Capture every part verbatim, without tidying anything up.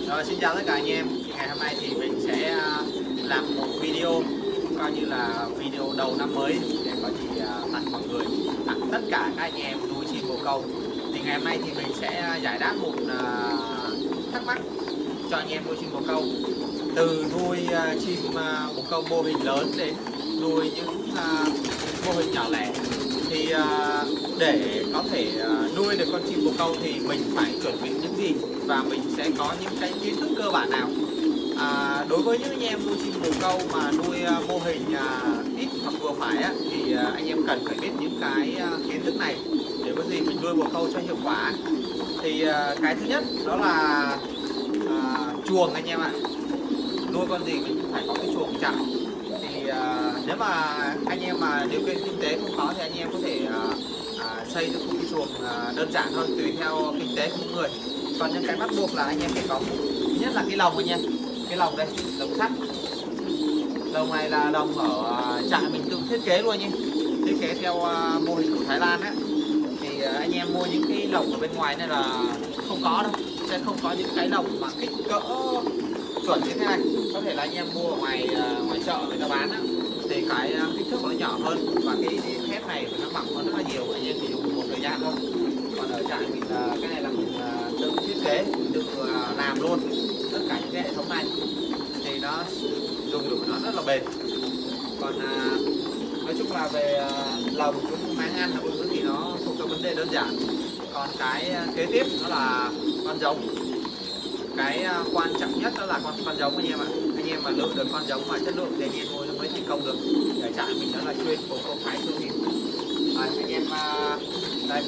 Rồi, xin chào tất cả anh em. Ngày hôm nay thì mình sẽ làm một video coi như là video đầu năm mới để có gì tặng mọi người, tặng tất cả các anh em nuôi chim bồ câu. Thì ngày hôm nay thì mình sẽ giải đáp một thắc mắc cho anh em nuôi chim bồ câu, từ nuôi chim bồ câu mô hình lớn đến nuôi những mô hình nhỏ lẻ. Thì để có thể nuôi được con chim bồ câu thì mình phải chuẩn bị những gì và mình sẽ có những cái kiến thức cơ bản nào. À, đối với những anh em nuôi chim bồ câu mà nuôi mô hình ít hoặc vừa phải á, thì anh em cần phải biết những cái kiến thức này để có gì mình nuôi bồ câu cho hiệu quả. Thì cái thứ nhất đó là à, chuồng anh em ạ. Nuôi con gì mình cũng phải có cái chuồng trại. Thì à, nếu mà anh em mà điều kiện kinh tế không có thì anh em có thể à, à, xây được một cái chuồng à, đơn giản thôi, tùy theo kinh tế của mỗi người. Còn những cái bắt buộc là anh em phải có, thứ nhất là cái lồng anh em, cái lồng đây, lồng sắt. Lồng này là lồng ở trại mình tự thiết kế luôn nhé, thiết kế theo uh, mô hình của Thái Lan á. Thì uh, anh em mua những cái lồng ở bên ngoài này là không có đâu, sẽ không có những cái lồng mà kích cỡ chuẩn như thế này. Có thể là anh em mua ở ngoài uh, ngoài chợ người ta bán á, thì cái uh, kích thước của nó nhỏ hơn và cái, cái thép này nó mỏng hơn rất là nhiều. Anh em chỉ dùng một thời gian thôi. Còn ở trại mình uh, cái này là mình uh, tự thiết kế, tự uh, làm luôn tất cả những cái hệ thống này, thì nó dùng được nó rất là bền. Còn à, nói chung là về à, lồng cũng máng ăn là thì nó thuộc cái vấn đề đơn giản. Còn cái à, kế tiếp đó là con giống. Cái à, quan trọng nhất đó là con con giống anh em ạ. Anh em mà lựa được con giống mà chất lượng thì anh em nuôi nó mới thành công được. Để trại mình đó là chuyên bồ câu Thái siêu thịt. À, anh em à, đây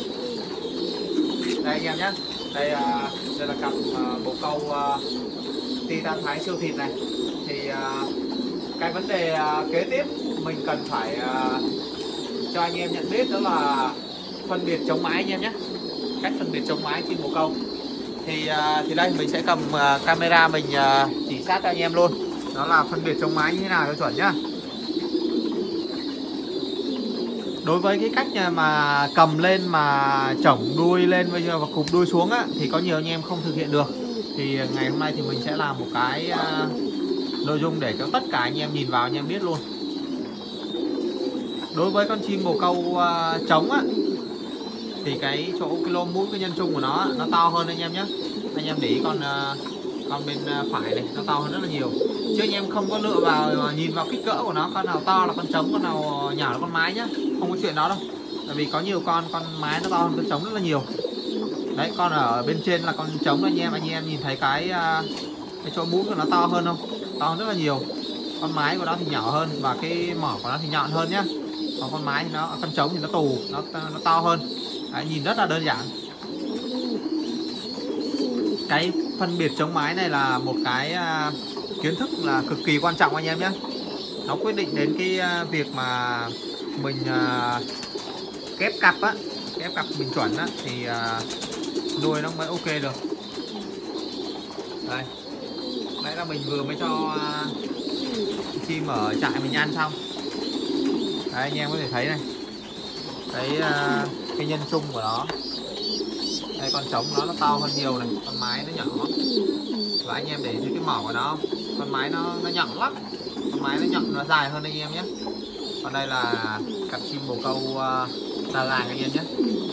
đây anh em nhé, đây à, đây là cặp à, bồ câu à, Titan Thái siêu thịt này. Thì uh, cái vấn đề uh, kế tiếp mình cần phải uh, cho anh em nhận biết đó là phân biệt chống mái anh em nhé. Cách phân biệt chống mái chim bồ câu thì uh, thì đây mình sẽ cầm uh, camera mình uh, chỉ sát cho anh em luôn, đó là phân biệt chống mái như thế nào cho chuẩn nhá. Đối với cái cách mà cầm lên mà chổng đuôi lên bây giờ và cụp đuôi xuống á, thì có nhiều anh em không thực hiện được. Thì ngày hôm nay thì mình sẽ làm một cái uh, nội dung để cho tất cả anh em nhìn vào anh em biết luôn. Đối với con chim bồ câu uh, trống á, thì cái chỗ cái lô mũi, cái nhân trung của nó nó to hơn anh em nhé. Anh em để ý con uh, con bên phải này nó to hơn rất là nhiều. Chứ anh em không có lựa vào nhìn vào kích cỡ của nó, con nào to là con trống, con nào nhỏ là con mái nhá, không có chuyện đó đâu. Tại vì có nhiều con con mái nó to hơn con trống rất là nhiều. Đấy, con ở bên trên là con trống anh em, anh em nhìn thấy cái uh, cái chỗ mũi của nó to hơn không? To hơn rất là nhiều. Con mái của nó thì nhỏ hơn và cái mỏ của nó thì nhọn hơn nhá. Còn con mái thì nó, con trống thì nó tù, nó nó to hơn. Đấy, nhìn rất là đơn giản. Cái phân biệt chống mái này là một cái uh, kiến thức là cực kỳ quan trọng anh em nhé. Nó quyết định đến cái uh, việc mà mình uh, kép cặp á, kép cặp mình chuẩn á, thì uh, nuôi nó mới ok được. Đây, đấy là mình vừa mới cho uh, chim ở trại mình ăn xong. Đấy, anh em có thể thấy này, cái uh, cái nhân trung của nó. Đây, con trống nó nó to hơn nhiều này, con mái nó nhỏ. Và anh em để thấy cái mỏ của nó, con mái nó nó nhọn lắm, con mái nó nhọn, nó dài hơn anh em nhé. Còn đây là cặp chim bồ câu uh, Đà Lạt anh em nhé.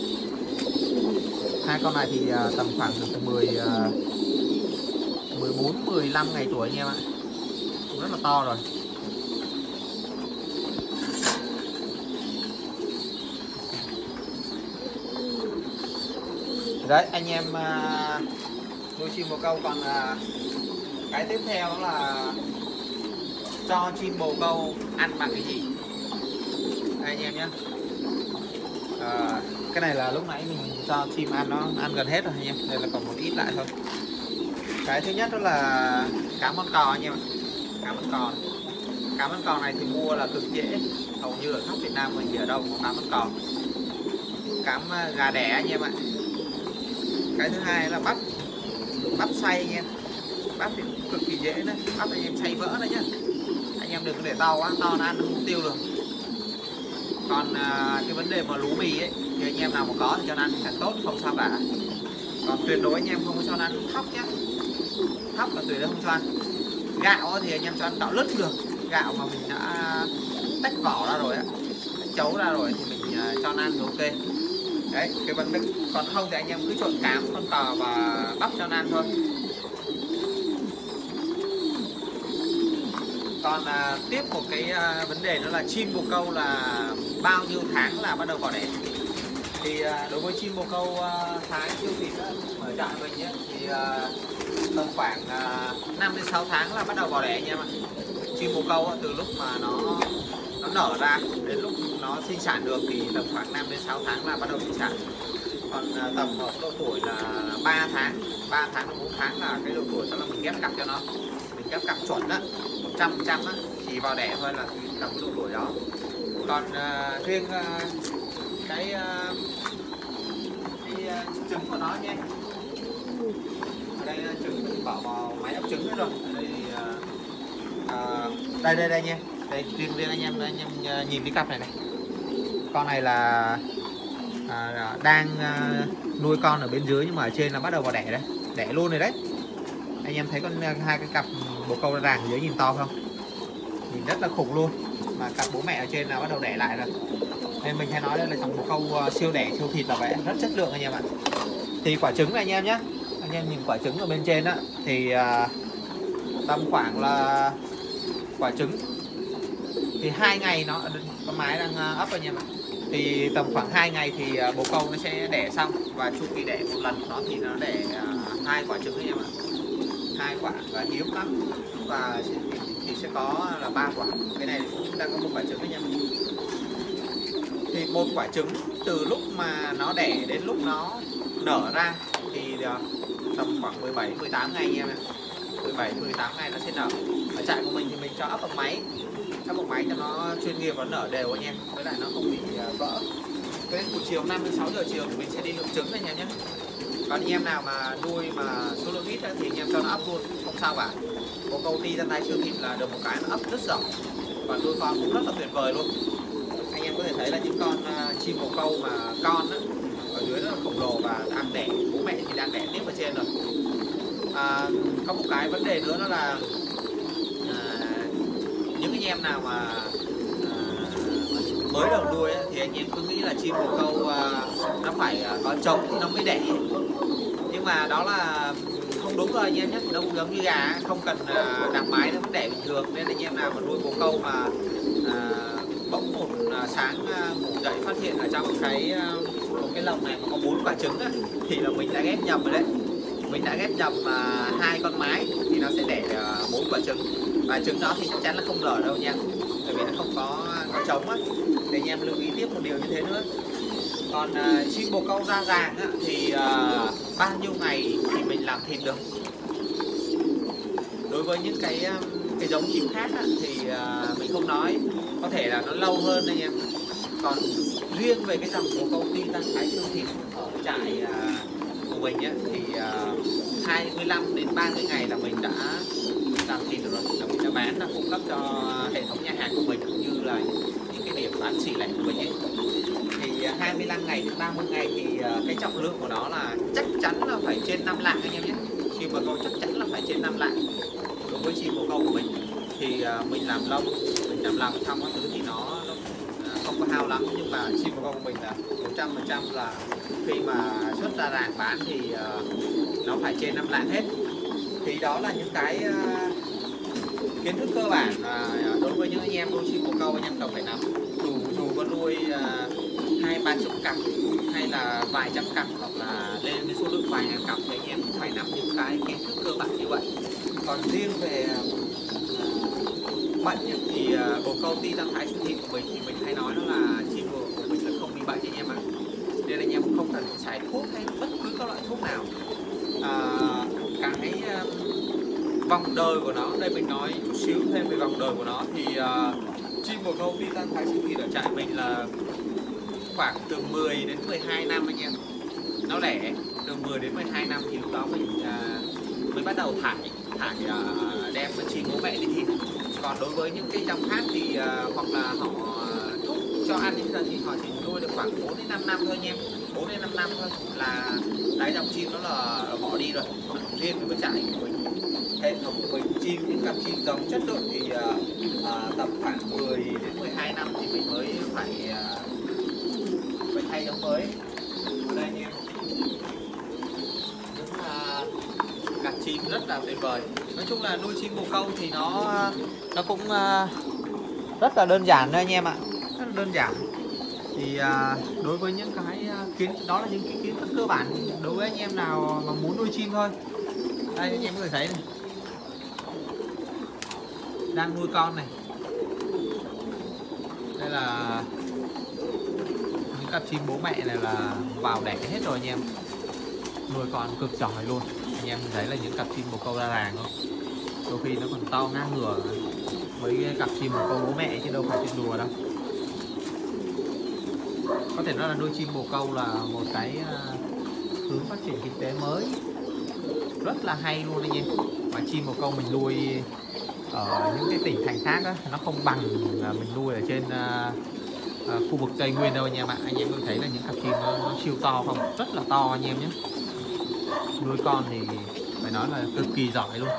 Hai con này thì uh, tầm khoảng được mười uh, mười bốn mười lăm ngày tuổi anh em ạ, cũng rất là to rồi. Đấy, anh em uh, nuôi chim bồ câu. Còn uh, cái tiếp theo đó là cho chim bồ câu ăn bằng cái gì. Đây anh em nhé. Uh, cái này là lúc nãy mình cho chim ăn, nó ăn gần hết rồi anh em. Đây là còn một ít lại thôi. Cái thứ nhất đó là cá món cò anh em ạ. Cá món cò. Cá món cò này thì mua là cực dễ, hầu như ở khắp Việt Nam mình thì ở đâu có cá món cò. Cám gà đẻ anh em ạ. Cái thứ hai là bắp, bắp xay anh em. Bắp thì cực kỳ dễ đấy, bắp anh em xay vỡ đấy nhá. Anh em đừng có để to quá, to nó ăn nó không tiêu được. Còn à, cái vấn đề mà lúa mì ấy thì anh em nào mà có thì cho nó ăn càng tốt, không sao cả. Còn tuyệt đối anh em không có cho nó ăn thóc nhá. thóc là tùy nó không cho ăn. Gạo thì anh em cho ăn gạo lứt được, gạo mà mình đã tách vỏ ra rồi á, tách chấu ra rồi thì mình cho ăn thì ok. Đấy, cái vấn đề còn không thì anh em cứ trộn cám, con cò và bắp cho ăn thôi. Còn à, tiếp một cái à, vấn đề nữa là chim bồ câu là bao nhiêu tháng là bắt đầu vào đẻ. Thì à, đối với chim bồ câu à, Thái siêu thịt ở trại mình nhé, thì à, tầm khoảng à, năm đến sáu tháng là bắt đầu vào đẻ anh em ạ. Chim bồ câu à, từ lúc mà nó nó nở ra đến lúc nó sinh sản được thì tầm khoảng năm đến sáu tháng là bắt đầu sinh sản. Còn à, tầm ở độ tuổi là ba tháng, ba tháng đến bốn tháng là cái độ tuổi đó là mình ghép cặp cho nó. Mình ghép cặp chuẩn á, một trăm phần trăm á, chỉ vào đẻ thôi là tầm cái độ tuổi đó. Còn à, riêng à, cái, à, cái à, trứng của nó nhé. Ở đây trứng mình bỏ vào máy ấp trứng hết rồi. Ở đây, thì, à, à, đây đây đây nha. Đây riêng riêng anh em anh em nhìn cái cặp này này. Con này là à, đang à, nuôi con ở bên dưới nhưng mà ở trên là bắt đầu vào đẻ đấy, đẻ luôn rồi đấy. Anh em thấy con hai cái cặp bồ câu ràng ở dưới nhìn to không? Nhìn rất là khủng luôn. Mà cặp bố mẹ ở trên là bắt đầu đẻ lại rồi. Nên mình hay nói đây là dòng bồ câu siêu đẻ siêu thịt là vậy, rất chất lượng anh em ạ. Thì quả trứng này anh em nhé, anh em nhìn quả trứng ở bên trên á thì à, tầm khoảng là quả trứng thì hai ngày nó con mái đang ấp anh em ạ. Thì tầm khoảng hai ngày thì bồ câu nó sẽ đẻ xong, và chu kỳ đẻ một lần nó thì nó đẻ hai quả trứng anh em ạ, hai quả và hiếm lắm, và thì, thì sẽ có là ba quả. Cái này cũng đang có một quả trứng anh em. Thì một quả trứng từ lúc mà nó đẻ đến lúc nó nở ra thì tầm khoảng mười bảy mười tám ngày anh em ạ. mười bảy mười tám ngày nó sẽ nở. Ở trại của mình thì mình cho ấp bằng máy, ấp bằng máy cho nó chuyên nghiệp và nở đều anh em, với lại nó không bị vỡ. Cái buổi chiều năm đến sáu giờ chiều thì mình sẽ đi lượm trứng anh em nhé. Còn anh em nào mà nuôi mà số lượng ít thì anh em cho nó ấp luôn, không sao cả. Bồ câu Titan Thái siêu thịt là được một cái nó ấp rất rộng và nuôi con cũng rất là tuyệt vời luôn. Anh em có thể thấy là những con uh, chim bồ câu mà con á, ở dưới rất là khổng lồ và đang đẻ, bố mẹ thì đang đẻ tiếp ở trên rồi. À, có một cái vấn đề nữa đó là à, những anh em nào mà à, mới đầu nuôi ấy, thì anh em cứ nghĩ là chim bồ câu à, nó phải à, có trống thì nó mới đẻ, nhưng mà đó là không đúng rồi anh em nhé. Nó cũng giống như gà, không cần à, đằng mái nó vẫn đẻ bình thường. Nên anh em nào mà nuôi bồ câu mà à, bỗng một à, sáng à, ngủ dậy phát hiện ở trong cái à, một cái lồng này mà có bốn quả trứng á, thì là mình đã ghép nhầm rồi đấy. Mình đã ghép nhầm à, hai con mái thì nó sẽ đẻ bốn à, quả trứng, và trứng đó thì chắc chắn là không nở đâu nha, bởi vì nó không có có trống á. Để anh em lưu ý tiếp một điều như thế nữa. Còn à, chim bồ câu da vàng á, thì à, bao nhiêu ngày thì mình làm thịt được. Đối với những cái cái giống chim khác á, thì à, mình không nói, có thể là nó lâu hơn anh em. Còn riêng về cái dòng bồ câu Titan Thái siêu thịt ở trại à, của mình á, thì uh, hai mươi lăm đến ba mươi ngày là mình đã làm thịt được rồi, là mình đã bán, đã cung cấp cho hệ thống nhà hàng của mình cũng như là những cái điểm bán xỉ lẻ của mình ấy. Thì uh, hai mươi lăm ngày đến ba mươi ngày thì uh, cái trọng lượng của nó là chắc chắn là phải trên năm lạng anh em nhé. Chim bồ câu chắc chắn là phải trên năm lạng. Đối với chim bồ câu của mình thì uh, mình làm lông, mình làm lòng xong các thứ thì nó, nó uh, không có hao lắm, nhưng mà chim bồ câu của mình là một trăm phần trăm là khi mà xuất ra ràng bán thì uh, nó phải trên năm lạng hết. Thì đó là những cái uh, kiến thức cơ bản uh, đối với những anh em nuôi chim bồ câu anh em cần phải nắm. Dù dù có nuôi hai ba chục cặp hay là vài trăm cặp hoặc là lên với số lượng vài ngàn cặp thì anh em cũng phải nắm những cái kiến thức cơ bản như vậy. Còn riêng về uh, bệnh thì uh, bồ câu Titan Thái siêu thịt của mình thì mình hay nói đó là chim bồ của mình là không bị bệnh anh em ạ. Nên anh em cũng không cần xài thuốc hay bất cứ các loại thuốc nào. À, cái uh, vòng đời của nó, đây mình nói chút xíu thêm về vòng đời của nó thì uh, chim bồ câu Titan Thái siêu thịt ở trại mình là khoảng từ mười đến mười hai năm anh em. Nó đẻ từ mười đến mười hai năm thì lúc đó mình uh, mới bắt đầu thải thải uh, đem chim bố mẹ đi thịt. Còn đối với những cái dòng khác thì uh, hoặc là họ thúc cho ăn những giờ thì họ chỉ nuôi được khoảng bốn đến năm năm thôi anh em, bốn đến năm năm thôi là cái dòng chim đó là bỏ đi rồi. Riêng với trại của mình hệ thống bình chim, những cặp chim giống chất lượng thì à, à, tầm khoảng mười đến mười hai năm thì mình mới phải à, phải thay giống mới. Ở đây anh em những à, cặp chim rất là tuyệt vời. Nói chung là nuôi chim bồ câu thì nó nó cũng à, rất là đơn giản thôi anh em ạ, rất là đơn giản. Thì à, đối với những cái kiến đó là những cái kiến thức cơ bản đối với anh em nào mà muốn nuôi chim thôi. Đây anh em có thể thấy này, đang nuôi con này. Đây là những cặp chim bố mẹ này là vào đẻ hết rồi anh em, nuôi con cực giỏi luôn. Anh em thấy là những cặp chim bồ câu ra làng không, đôi khi nó còn to ngang ngửa với cái cặp chim bồ câu bố mẹ chứ đâu phải chuyện đùa đâu. Có thể nói là nuôi chim bồ câu là một cái hướng phát triển kinh tế mới rất là hay luôn anh em. Mà chim bồ câu mình nuôi ở những cái tỉnh thành khác đó, nó không bằng là mình nuôi ở trên uh, uh, khu vực Tây Nguyên đâu anh em ạ. Anh em có thấy là những cặp chim nó, nó siêu to không, rất là to anh em nhé. Nuôi con thì phải nói là cực kỳ giỏi luôn.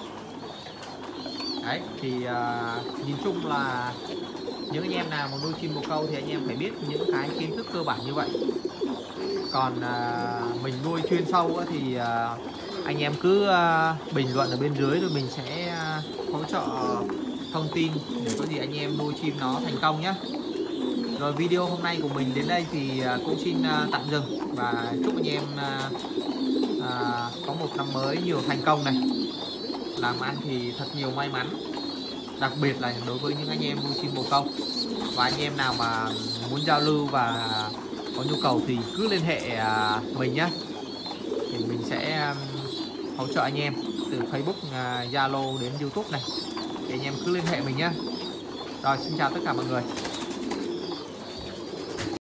Đấy thì uh, nhìn chung là những anh em nào mà nuôi chim bồ câu thì anh em phải biết những cái kiến thức cơ bản như vậy. Còn à, mình nuôi chuyên sâu thì à, anh em cứ à, bình luận ở bên dưới rồi mình sẽ à, hỗ trợ thông tin để có gì anh em nuôi chim nó thành công nhé. Rồi video hôm nay của mình đến đây thì à, cũng xin à, tạm dừng và chúc anh em à, à, có một năm mới nhiều thành công này, làm ăn thì thật nhiều may mắn, đặc biệt là đối với những anh em nuôi chim bồ câu. Và anh em nào mà muốn giao lưu và có nhu cầu thì cứ liên hệ mình nhé, thì mình sẽ hỗ trợ anh em từ Facebook, Zalo đến YouTube này, thì anh em cứ liên hệ mình nhé. Rồi xin chào tất cả mọi người.